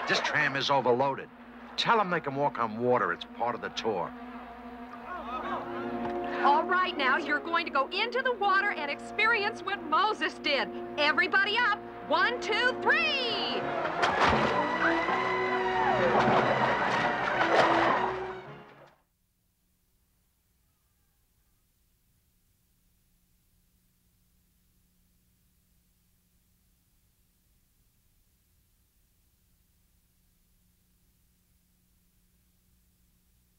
This tram is overloaded. Tell them they can walk on water. It's part of the tour. All right, now, you're going to go into the water and experience what Moses did. Everybody up. 1, 2, 3!